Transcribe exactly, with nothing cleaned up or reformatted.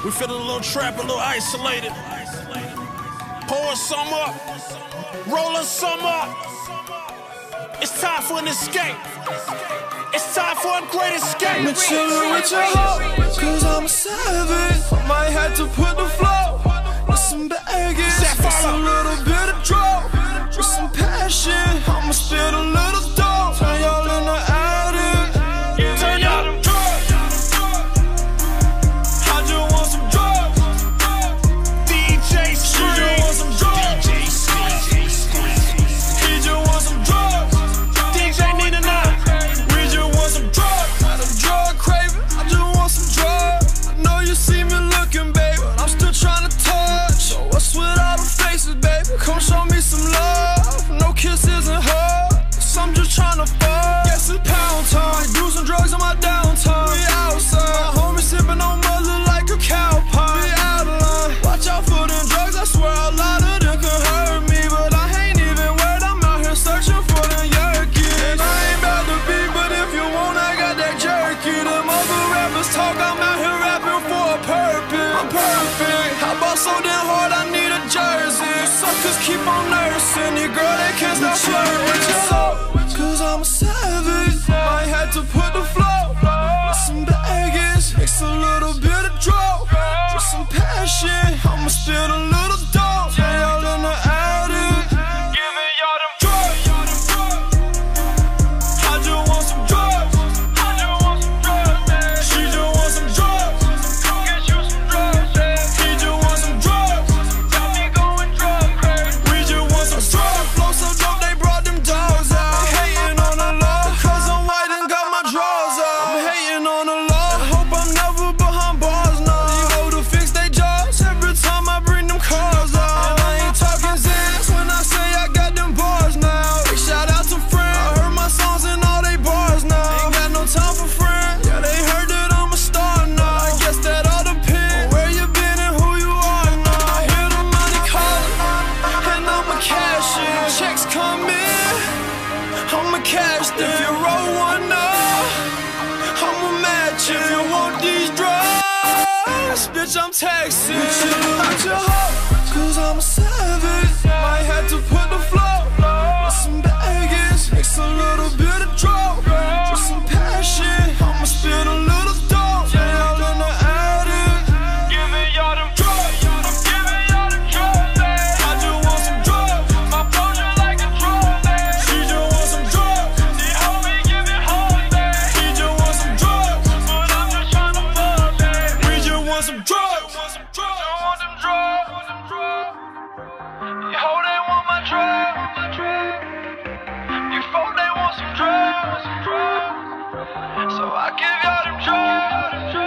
We feeling a little trapped, a little isolated. Pour some up, rolling some up. It's time for an escape. It's time for a great escape. Me chillin' with your hoe, cause I'm a savage. Might have to put the flow with some baggage. It's a little bit of draw with some passion. I'ma spit a little dough, turn y'all in the attic. Turn y'all them drugs. I just want some drugs. D J Scream. She just want some drugs. D J Scream. He just want some drugs. D J Nina Nine. We just want some drugs. Got a drug craving. I just want some drugs. I know you see me looking, baby, but I'm still trying to touch. So what's with all the faces, baby? Come show me some love. No kisses and hugs. I'm just trying to fuck. Yes, it's pound time. Do some drugs on my downtime. We outside. My homie sipping on mother like a cow pie. We out of line. Watch out for them drugs. I swear a lot of them can hurt me, but I ain't even worried. I'm out here searching for them yerkies. And I ain't about to be, but if you want, I got that jerky. Them other rappers talk. I'm out here rapping for a purpose. I'm perfect. I bought so damn hard, I need a jersey. Suckers keep on nursing you, girl. They can't stop flirting. Cause I'm a savage. Might have to put the flow with some baggage. Mix a little bit of draw with some passion. I'ma spit a little dough, turn y'all in the attic. Giving y'all them drugs. I just want some drugs. I just want some drugs, man. She just want some drugs. Get you some drugs, man. He just want some drugs. Got me going drug crazy. We just want some drugs. Flow so dope, they brought them dogs out. Hating on the law, cause I'm white and got my drawers out. I'm hating on the law. I hope I'm never behind bars now. These hoes to fix they jobs every time I bring them cars out. And I ain't talking Zans when I say I got them bars now. They shout out to friends. I heard my songs in all they bars now. Ain't got no time for friends. Yeah, they heard that I'm a star now. I guess that all depends on where you been and who you are now. I hear the money calling, and I'ma cash it. Checks come in, I'ma cash them. If you roll one up, I'ma match it. If you want these drugs, bitch, I'm texting. We chillin' with your hoe, cause I'm a savage. Might have to put the flow with some baggage. Mix a little bit of draw with some passion. I'ma spit a little dough, turn y'all in the attic. Giving y'all them drugs. I'm giving y'all them drugs, man. I just want some drugs. My flow just like a drug, man. She just want some drugs. She help me give it hard, man. He just want some drugs, but I'm just trying to fuck, man. We just want some drugs. Just want them drugs. You hoe, they want my drugs. You folk, they want some drugs. So I give y'all them drugs.